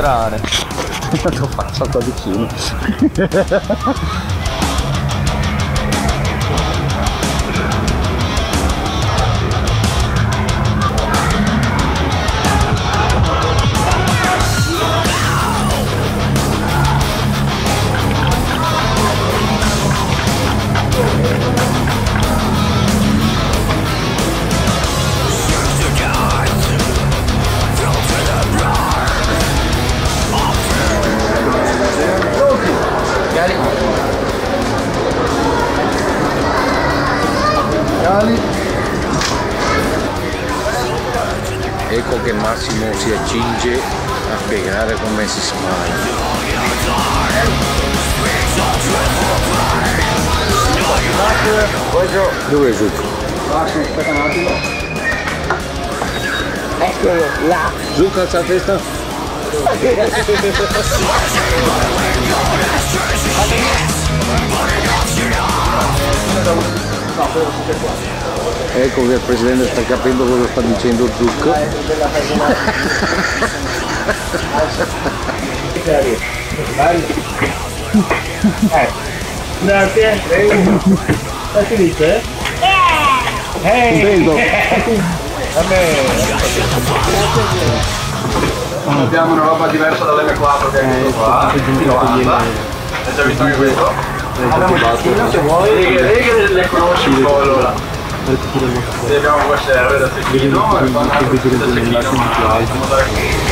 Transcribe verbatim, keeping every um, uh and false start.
inquadrare. Lo faccio qua vicino. Ecco che Massimo si accinge a spiegare come si smania. Dove è Zucco? Aspetta un attimo. Eccolo là. Zucco, alza la testa. Ecco che il presidente sta capendo cosa sta dicendo Zucco. Grazie. È finito, eh? Contento? Abbiamo una roba diversa dall'M quattro che è questo qua, hai già visto anche questo? Abbiamo il cecchino se vuoi, vedi che le conosci un po' allora. Abbiamo queste R da cecchino e fanno anche queste cecchino.